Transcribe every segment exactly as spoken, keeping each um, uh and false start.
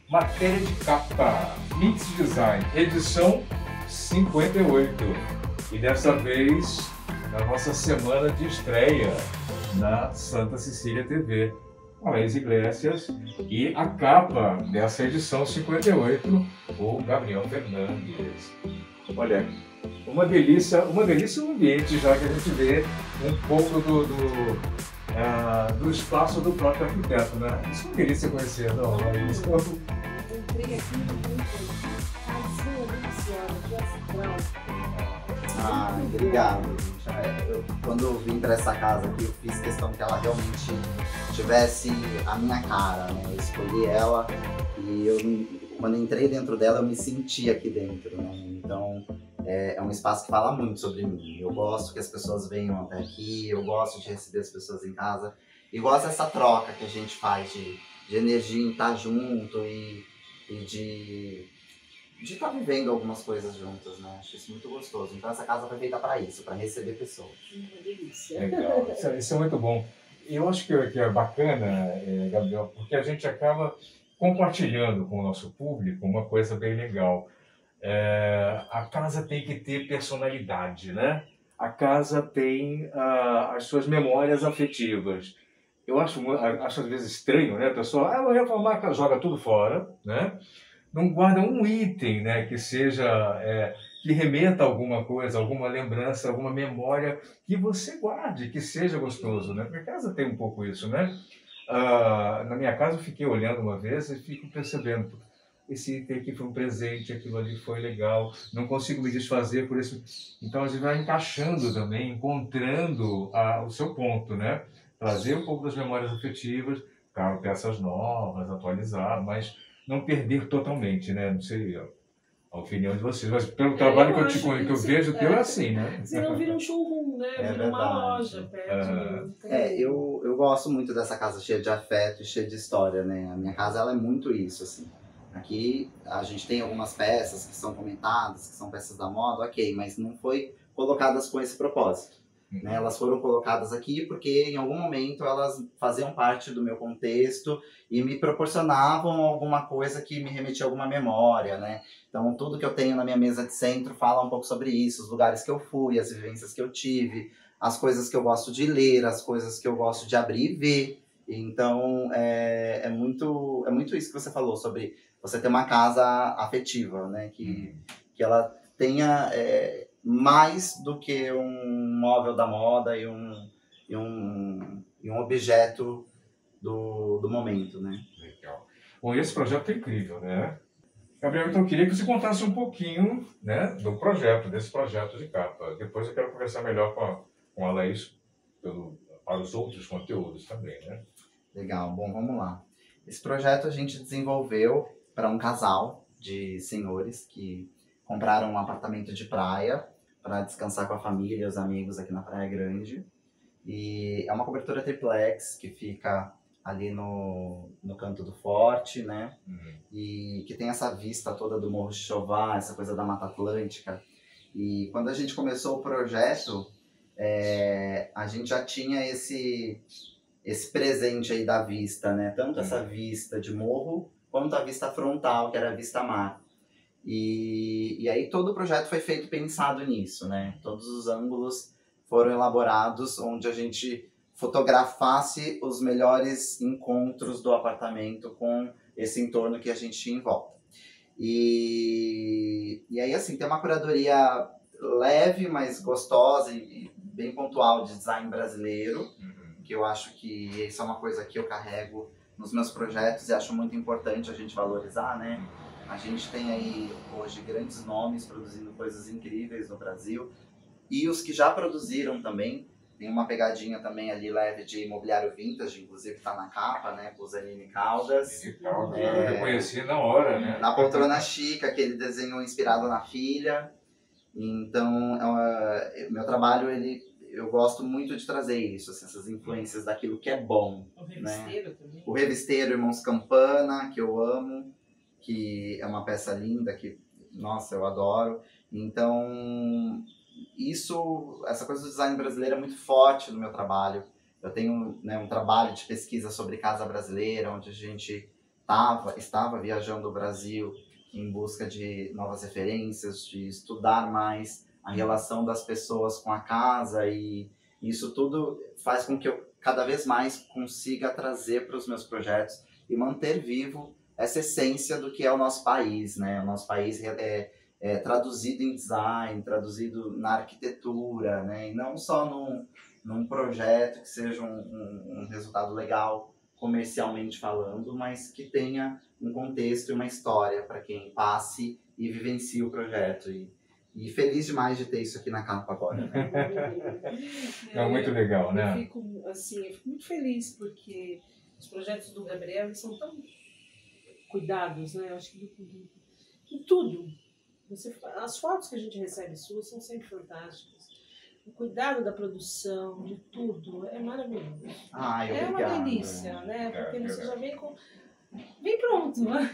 Matéria de capa, Mix Design, edição cinquenta e oito. E dessa vez, na nossa semana de estreia na Santa Cecília T V, com a Laís Iglesias, e a capa dessa edição cinquenta e oito, o Gabriel Fernandes. Olha, uma delícia, uma delícia o ambiente, já que a gente vê um pouco do, do Uh, do espaço do próprio arquiteto, né? Isso é uma delícia conhecer, não? É isso que eu... Eu entrei aqui no muito casinha deliciosa, de Ah, obrigado, gente. Eu, quando eu vim para essa casa aqui, eu fiz questão que ela realmente tivesse a minha cara, né? Eu escolhi ela e eu, quando entrei dentro dela, eu me senti aqui dentro, né? Então, é, é um espaço que fala muito sobre mim. Eu gosto que as pessoas venham até aqui, eu gosto de receber as pessoas em casa. E gosto dessa troca que a gente faz de, de energia em estar junto e, e de de estar vivendo algumas coisas juntas, né? Acho isso muito gostoso. Então essa casa foi feita para isso, para receber pessoas. uma delícia. Legal, isso, é- isso é muito bom. Eu acho que, que é bacana, eh, Gabriel, porque a gente acaba compartilhando com o nosso público uma coisa bem legal. É, a casa tem que ter personalidade, né? A casa tem ah, as suas memórias afetivas. Eu acho, mu- acho às vezes estranho, né? A pessoa, ah, eu vou reformar a casa, joga tudo fora, né? Não guarda um item, né, que seja, é, que remeta a alguma coisa, alguma lembrança, alguma memória que você guarde, que seja gostoso, né? Porque a casa tem um pouco isso, né? Ah, na minha casa eu fiquei olhando uma vez e fico percebendo, esse item aqui foi um presente, aquilo ali foi legal, não consigo me desfazer por isso. Então a gente vai encaixando também, encontrando ah, o seu ponto, né? Trazer um pouco das memórias afetivas, claro, peças novas, atualizar, mas não perder totalmente, né? Não sei a a opinião de vocês, mas pelo É, trabalho eu que eu, te, acho conhe- que que eu se- vejo, o teu é é. assim, né? Senão vira um showroom, né? É Vira uma verdade. loja perto Ah. do... tem- É, eu, eu gosto muito dessa casa cheia de afeto e cheia de história, né? A minha casa, ela é muito isso, assim. Aqui a gente tem algumas peças que são comentadas, que são peças da moda, ok, mas não foi colocadas com esse propósito. Né? Elas foram colocadas aqui porque em algum momento elas faziam parte do meu contexto e me proporcionavam alguma coisa que me remetia a alguma memória, né? Então tudo que eu tenho na minha mesa de centro fala um pouco sobre isso, os lugares que eu fui, as vivências que eu tive, as coisas que eu gosto de ler, as coisas que eu gosto de abrir e ver. Então é, é, muito, é muito isso que você falou sobre você ter uma casa afetiva, né? Que, que ela tenha é, mais do que um móvel da moda e um, e um, e um objeto do, do momento, né? Legal. Bom, esse projeto é incrível, né? Gabriel, então eu queria que você contasse um pouquinho, né, do projeto, desse projeto de capa. Depois eu quero conversar melhor com a, com a Laís pelo, para os outros conteúdos também, né? Legal, bom, vamos lá. Esse projeto a gente desenvolveu para um casal de senhores que compraram um apartamento de praia para descansar com a família e os amigos aqui na Praia Grande. E é uma cobertura triplex que fica ali no, no canto do forte, né? Uhum. E que tem essa vista toda do Morro Xová, essa coisa da Mata Atlântica. E quando a gente começou o projeto, é, a gente já tinha esse, esse presente aí da vista, né? Tanto essa vista de morro, quanto a vista frontal, que era a vista mar. E, e aí todo o projeto foi feito pensado nisso, né? Todos os ângulos foram elaborados onde a gente fotografasse os melhores encontros do apartamento com esse entorno que a gente tinha em volta. E, e aí, assim, tem uma curadoria leve, mas gostosa e bem pontual de design brasileiro, Uhum. que eu acho que isso é uma coisa que eu carrego nos meus projetos e acho muito importante a gente valorizar, né? A gente tem aí hoje grandes nomes produzindo coisas incríveis no Brasil e os que já produziram também. Tem uma pegadinha também ali leve de imobiliário vintage, inclusive tá na capa, né? Com o Zanini Caldas. Legal, É. eu reconheci na hora, né? Na poltrona chica, que ele desenhou inspirado na filha. Então, é uma- meu trabalho, ele, eu gosto muito de trazer isso, assim, essas influências daquilo que é bom. O revisteiro também. O Revisteiro Irmãos Campana, que eu amo, que é uma peça linda, que, nossa, eu adoro. Então, isso, essa coisa do design brasileiro é muito forte no meu trabalho. Eu tenho, né, um trabalho de pesquisa sobre casa brasileira, onde a gente tava, estava viajando o Brasil em busca de novas referências, de estudar mais a relação das pessoas com a casa, e isso tudo faz com que eu cada vez mais consiga trazer para os meus projetos e manter vivo essa essência do que é o nosso país, né? O nosso país é, é traduzido em design, traduzido na arquitetura, né? E não só num, num projeto que seja um, um, um resultado legal comercialmente falando, mas que tenha um contexto e uma história para quem passe e vivencie o projeto. E, e feliz demais de ter isso aqui na capa agora, né? É muito legal, né? Eu fico, assim, eu fico muito feliz porque os projetos do Gabriel eles são tão cuidados, né? Eu acho que em tudo. Você, as fotos que a gente recebe suas são sempre fantásticas. O cuidado da produção, de tudo, é maravilhoso. Ai, é obrigado. uma delícia, né? Porque É, você é já vem com... Vem pronto, né?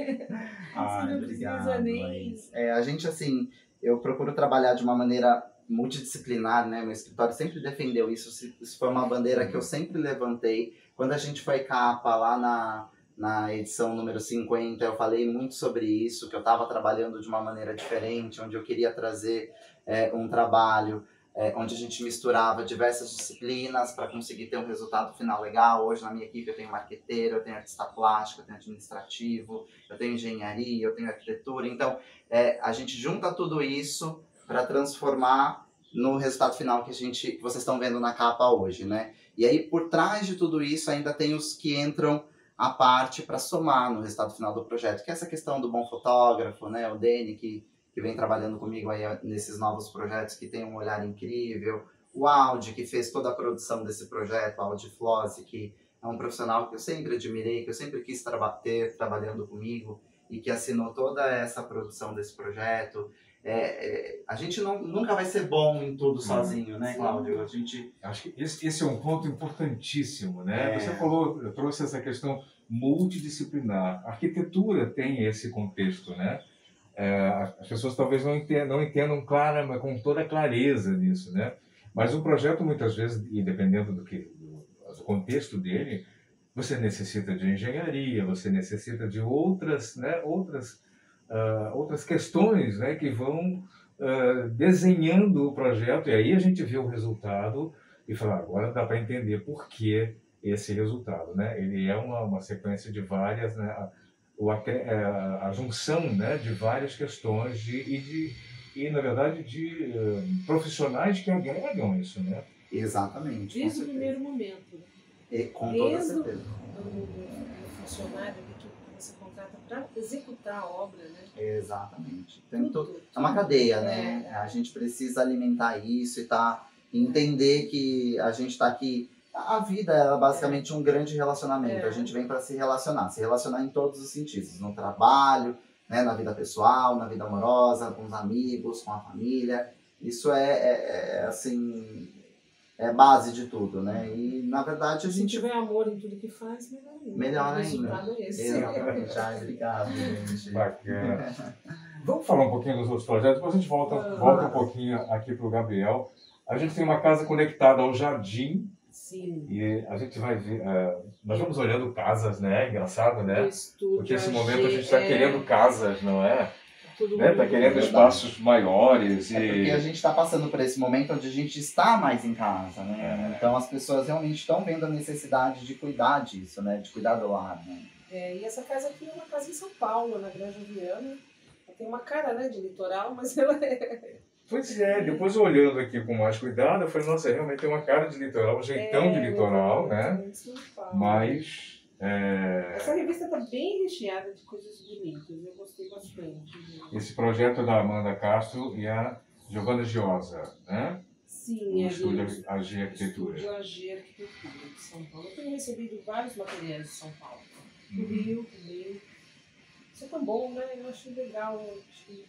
Ai, Você não obrigado. precisa nem... É, a gente, assim, eu procuro trabalhar de uma maneira multidisciplinar, né? Meu escritório sempre defendeu isso. Isso foi uma bandeira que eu sempre levantei. Quando a gente foi capa lá na, na edição número cinquenta, eu falei muito sobre isso, que eu estava trabalhando de uma maneira diferente, onde eu queria trazer é, um trabalho é, onde a gente misturava diversas disciplinas para conseguir ter um resultado final legal. Hoje na minha equipe eu tenho marqueteiro, eu tenho artista plástico, eu tenho administrativo, eu tenho engenharia, eu tenho arquitetura. Então, é, a gente junta tudo isso para transformar no resultado final que, a gente, que vocês estão vendo na capa hoje, né? E aí, por trás de tudo isso, ainda tem os que entram à parte para somar no resultado final do projeto, que é essa questão do bom fotógrafo, né? O Dene, que, que vem trabalhando comigo aí nesses novos projetos, que tem um olhar incrível. O Audi, que fez toda a produção desse projeto, o Audi Flossi, que é um profissional que eu sempre admirei, que eu sempre quis traba- ter trabalhando comigo, e que assinou toda essa produção desse projeto. É, é, a gente não, nunca vai ser bom em tudo sozinho, né, Cláudio? A gente... Acho que esse, esse é um ponto importantíssimo, né? É. Você falou, eu trouxe essa questão multidisciplinar. A arquitetura tem esse contexto, né? É, as pessoas talvez não entendam, não entendam clara, mas com toda clareza nisso, né? Mas um projeto, muitas vezes, e dependendo do, que, do, do contexto dele, você necessita de engenharia, você necessita de outras, né, outras, uh, outras questões, né, que vão uh, desenhando o projeto, e aí a gente vê o resultado e fala, agora dá para entender por que esse resultado, né? Ele é uma, uma sequência de várias, né, a, a, a junção, né, de várias questões de, e, de, e, na verdade, de uh, profissionais que agregam isso, né? Exatamente. Desde o primeiro momento. Né? E, com toda Desde certeza. o, o funcionário que você contrata para executar a obra, né? Exatamente. Tem Tudo, to- é uma cadeia, né? É. A gente precisa alimentar isso e tá, entender que a gente está aqui. A vida é basicamente um grande relacionamento. É. A gente vem para se relacionar, se relacionar em todos os sentidos, no trabalho, né, na vida pessoal, na vida amorosa, com os amigos, com a família. Isso é, é, é assim, é base de tudo, né? E na verdade a Se gente tiver amor em tudo que faz, melhor ainda. melhor O ainda. resultado é esse. Exatamente. Ai, obrigado, gente. Bacana. Vamos falar um pouquinho dos outros projetos, depois a gente volta, Ah. volta um pouquinho aqui para o Gabriel. A gente tem uma casa conectada ao jardim Sim. e a gente vai ver. Uh, nós vamos olhando casas, né? Engraçado, O né? estúdio Porque nesse A G momento a gente está é querendo casas, não é? todo Né? Está mundo- querendo Verdade. espaços maiores É porque a e. gente está passando por esse momento onde a gente está mais em casa, né? É. Então as pessoas realmente estão vendo a necessidade de cuidar disso, né? De cuidar do lar, né? É, e essa casa aqui é uma casa em São Paulo, na Granja Viana. Ela tem uma cara, né, de litoral, mas ela é... Pois é, depois olhando aqui com mais cuidado, eu falei, nossa, realmente tem uma cara de litoral, um jeitão de é, litoral, né? em São Paulo. Mas. É... Essa revista está bem recheada de coisas bonitas, eu gostei bastante. Né? Esse projeto é da Amanda Castro e a Giovana Giosa, né? Sim, O é estúdio do A G Arquitetura. Estúdio A G Arquitetura de São Paulo. Eu tenho recebido vários materiais de São Paulo. Do Uhum. Rio também. Isso é tão bom, né? Eu acho legal. Eu acho...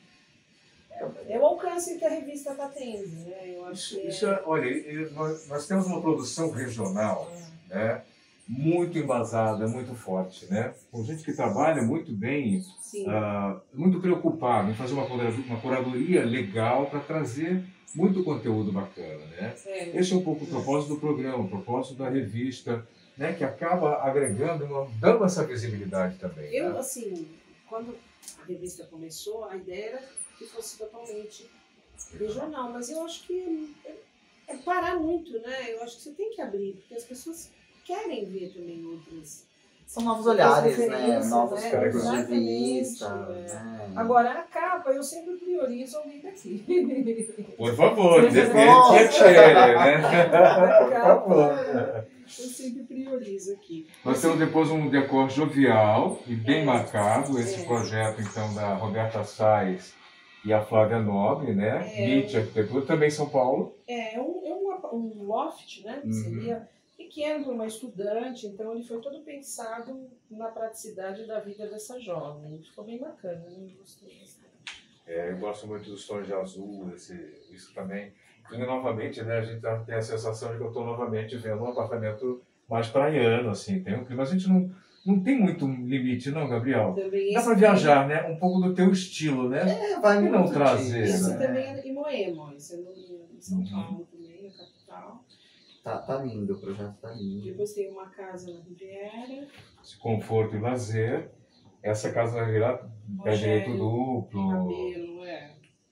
É o alcance que a revista está tendo, né? Eu acho Isso, que isso é, olha, e nós, nós temos uma produção regional, é... né? Muito embasada, muito forte, né? Com gente que trabalha muito bem, Sim. ah, muito preocupado em fazer uma curadoria, uma curadoria legal para trazer muito conteúdo bacana, né? É. Esse é um pouco o propósito do programa, o propósito da revista, né, que acaba agregando, uma- dando essa visibilidade também. Eu, né? assim, quando a revista começou, a ideia era que fosse totalmente regional, mas eu acho que é, é parar muito, né? Eu acho que você tem que abrir, porque as pessoas querem ver também outras. São novos olhares, né? referências, Novos né? pontos de Exatamente, vista. é. Né? Agora, a capa, eu sempre priorizo alguém daqui. Por favor, Por dê favor. né? Por Capa, favor. eu sempre priorizo aqui. Nós temos depois um decor jovial e bem É. marcado, esse É. projeto então da Roberta Sais e a Flávia Nobre, né? É. Nietzsche Arquitetura, também São Paulo. É, é um, é um, um loft, né? Que Uhum. seria pequeno para uma estudante, então ele foi todo pensado na praticidade da vida dessa jovem. Ficou bem bacana, né? Gostei bastante. É, eu gosto muito dos tons de azul, esse, isso também. E novamente, né, a gente tem a sensação de que eu estou novamente vendo um apartamento mais praiano, assim, tem um clima. A gente não, não tem muito limite, não, Gabriel? Também Dá esse para viajar, né? Um pouco do teu estilo, né? É, vai Por que não muito trazer, disso, Esse né? também é em Moema, esse é no, em São Uhum. Paulo também, na capital. Tá, tá lindo, o projeto tá lindo. Depois tem uma casa na Riviera. Esse conforto e lazer. Essa casa vai virar pé Rogério, direito duplo, Cabelo, é.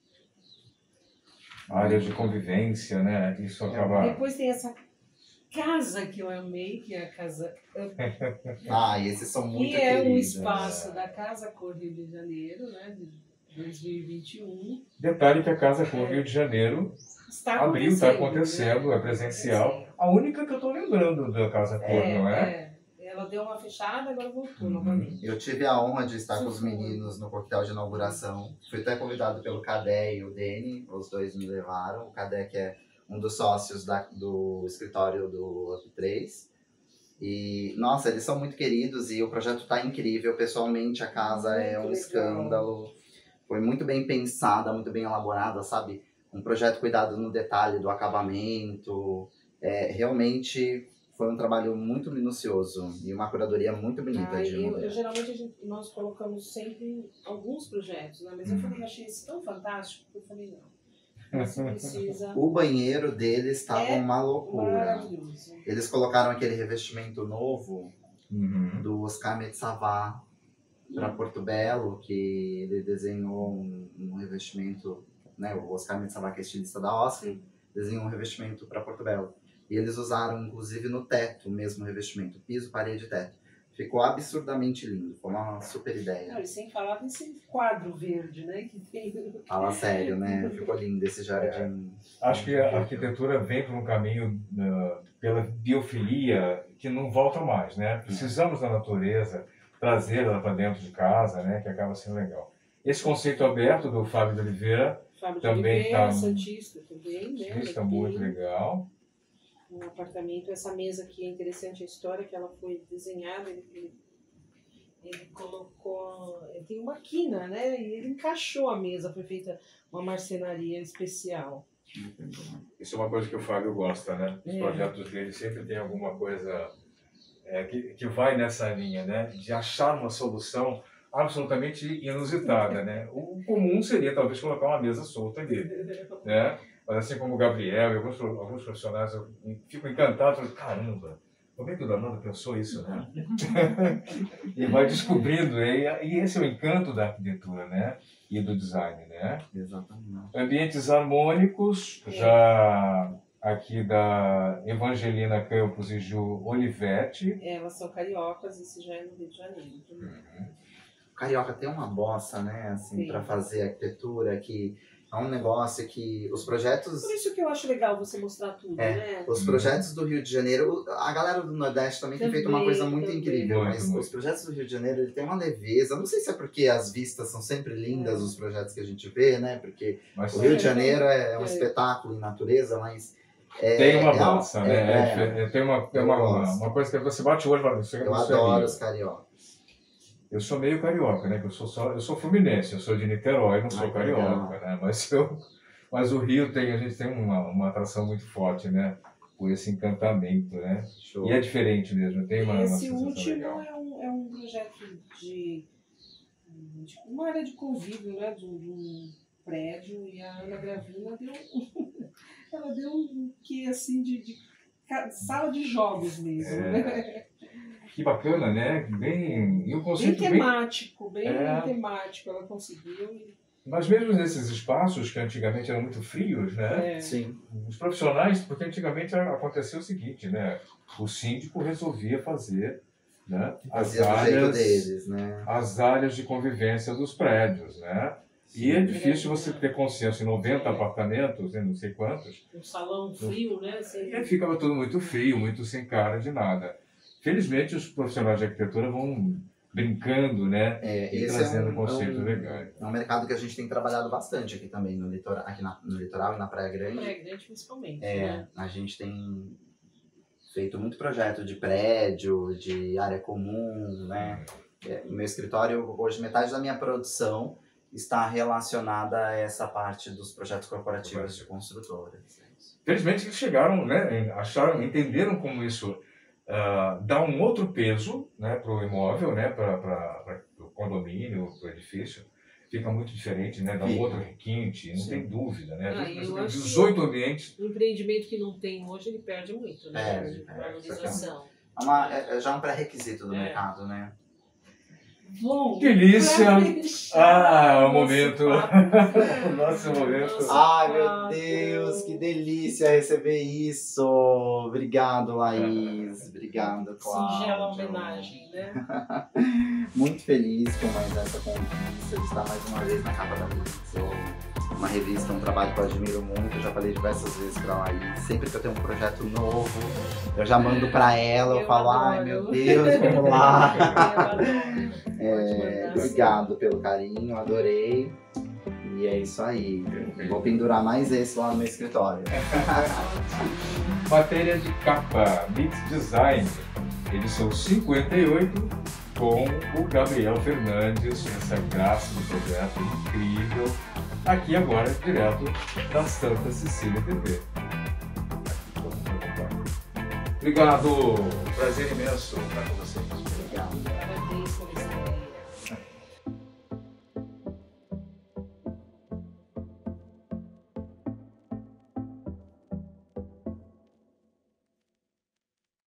áreas de convivência, né? Isso acaba... Depois tem essa casa que eu amei, que é a casa... Ah, e esses são muito que é um queridos. espaço da Casa Cor Rio de Janeiro, né? De dois mil e vinte e um. Detalhe que a Casa Cor Rio de Janeiro Está abriu, está acontecendo, né? é presencial. A única que eu estou lembrando da Casa Cor, É, não é? é. Ela deu uma fechada, agora voltou Uhum. novamente. Eu tive a honra de estar com os Sim. meninos no coquetel de inauguração. Fui até convidado pelo Cadé e o Deni, os dois me levaram. O Cadé, que é um dos sócios da, do escritório do Up três. E, nossa, eles são muito queridos e o projeto está incrível. Pessoalmente, a casa Muito é um legal. escândalo. Foi muito bem pensada, muito bem elaborada, sabe? Um projeto cuidado no detalhe do acabamento. É, realmente foi um trabalho muito minucioso e uma curadoria muito bonita Ah, de eu, mobiliário. eu, geralmente a gente, nós colocamos sempre alguns projetos, né? Mas eu falei, eu achei isso tão fantástico que eu falei, não. Você precisa. O banheiro deles estava É uma loucura. Maravilhoso. Eles colocaram aquele revestimento novo Uhum. do Oscar Metsavá para Porto Belo, que ele desenhou um, um revestimento, né? O Oscar Metsavá, que é estilista da Oscar, desenhou um revestimento para Porto Belo. E eles usaram, inclusive, no teto o mesmo revestimento, piso, parede e teto. Ficou absurdamente lindo, foi uma super ideia. Não, e sem falar desse quadro verde, né? Que tem. Fala sério, né? Ficou lindo esse jardim. Acho que a arquitetura vem por um caminho uh, pela biofilia que não volta mais, né? Precisamos da natureza, trazer ela para dentro de casa, né? Que acaba sendo legal. Esse conceito aberto do Fábio de Oliveira Fábio de também Oliveira, está Santista também, né? está Ele muito tem legal. um apartamento. Essa mesa aqui é interessante a história que ela foi desenhada. Ele, ele, ele colocou. Ele tem uma quina, né? E ele encaixou a mesa, foi feita uma marcenaria especial. Isso é uma coisa que o Fábio gosta, né? Os É. projetos dele sempre tem alguma coisa é, que, que vai nessa linha, né? De achar uma solução absolutamente inusitada, né? O comum seria talvez colocar uma mesa solta ali, né? Mas assim como o Gabriel e alguns, alguns profissionais, eu fico encantado, falo, caramba, como é que o danado pensou isso, né? E vai descobrindo, e, e esse é o encanto da arquitetura, né? E do design, né? Exatamente. Ambientes harmônicos, É. já aqui da Evangelina Campos e Ju Olivetti. Elas são cariocas, isso já é no Rio de Janeiro também. Carioca tem uma bossa, né, assim, Sim. para fazer arquitetura, que é um negócio que os projetos, Por isso que eu acho legal você mostrar tudo, É, né? os projetos do Rio de Janeiro, a galera do Nordeste também, tem feito uma Também, coisa muito também. incrível, Muito, mas muito. os projetos do Rio de Janeiro, ele tem uma leveza, não sei se é porque as vistas são sempre lindas, É. os projetos que a gente vê, né, porque Mas o Rio de Janeiro é um É. espetáculo em natureza, mas... É, tem uma é bossa, al- né? é, É diferente. É, tem uma, tem eu uma, gosto. uma coisa que você bate o olho e fala, isso, eu isso é adoro Rio. os cariocas. Eu sou meio carioca, né? Que eu sou só, eu sou fluminense, eu sou de Niterói, não sou Ah, carioca, né? Mas eu, mas o Rio tem, a gente tem uma, uma atração muito forte, né? Por esse encantamento, né? Show. E é diferente mesmo, tem uma, uma Esse sensação último legal. é um, é um projeto de, de uma área de convívio, né, de um, de um prédio, e a Ana Gravina deu ela deu um que assim de, de sala de jogos mesmo. É. Né? Que bacana, né? Bem, e o Bem conceito bem... temático, bem É. temático, ela conseguiu. Mas mesmo nesses espaços que antigamente eram muito frios, né? É. Sim. Os profissionais, porque antigamente acontecia o seguinte, né? O síndico resolvia fazer, né? As Fazia do jeito áreas, deles, né? as áreas de convivência dos prédios, né? E é difícil você ter consenso em noventa apartamentos, né? Não sei quantos. Um salão frio, né? Assim, E aí ficava tudo muito frio, muito sem cara de nada. Felizmente os profissionais de arquitetura vão brincando, né? É, E esse trazendo é um, conceitos é um, legais. É um mercado que a gente tem trabalhado bastante aqui também, no litoral, aqui na, no litoral e na Praia Grande. Praia Grande principalmente. É, Né? a gente tem feito muito projeto de prédio, de área comum, né? É, no meu escritório, hoje, metade da minha produção está relacionada a essa parte dos projetos corporativos de construtoras. Felizmente eles chegaram, né? Acharam, entenderam como isso uh, dá um outro peso, né, para o imóvel, né, para o condomínio, para o edifício. Fica muito diferente, né? Dá um Fica. outro requinte, não Sim. tem dúvida, né? Ah, A gente eu tem acho que- dezoito ambientes. O empreendimento que não tem hoje, ele perde muito, né? Perde, De perde. valorização. É, uma, é, é já um pré-requisito do É. mercado, né? Bom, Delícia! pra fechar Ah, o nosso momento. papo. O nosso momento. Nossa. Ai, meu papo. Deus, que delícia receber isso! Obrigado, Laís. Obrigado, Cláudio. Singela homenagem, né? Muito feliz com mais essa conquista de estar mais uma vez na capa da Pixel. Uma revista, um trabalho que eu admiro muito. Eu já falei diversas vezes pra Laís. Sempre que eu tenho um projeto novo, eu já mando pra ela. Eu, Eu falo, adoro. ai meu Deus, vamos lá. Eu adoro. Pode É, mandar. obrigado pelo carinho, adorei. E é isso aí. Vou pendurar mais esse lá no meu escritório. Matéria de capa, Mix Design, edição cinquenta e oito, com o Gabriel Fernandes, essa graça do projeto incrível, aqui agora, direto da Santa Cecília T V. Obrigado, prazer imenso estar com vocês. Obrigado.